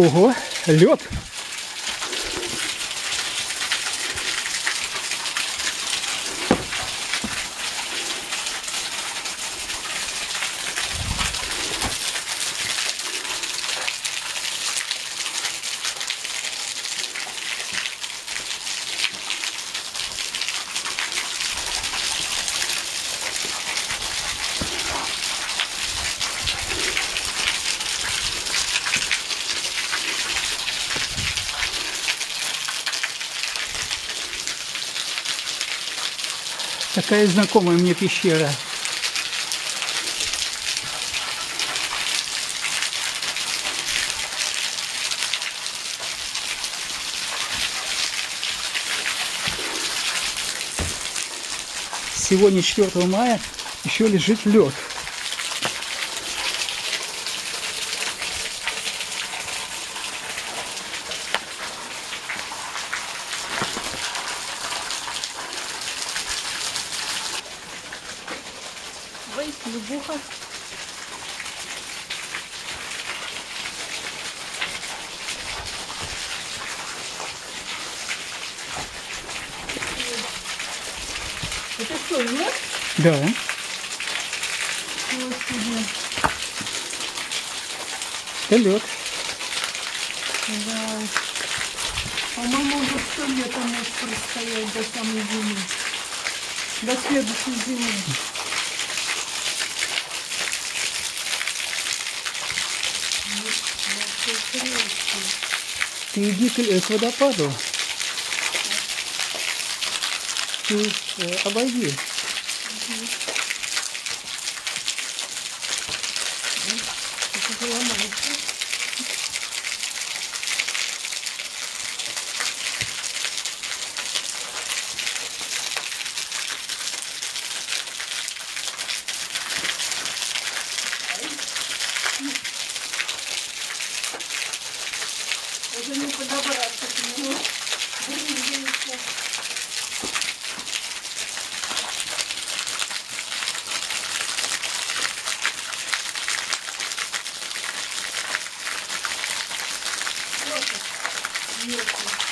Ого, лед. Такая знакомая мне пещера. Сегодня 4 мая еще лежит лед. Глубоко. Это что, лед? Да. Господи. Это лед. Да. По-моему, уже 100 лет он может простоять до самой зимы. До следующей зимы. Ты иди к водопаду. Ты обойди. Это же ломается. Уже не подобраться к нему. Вот.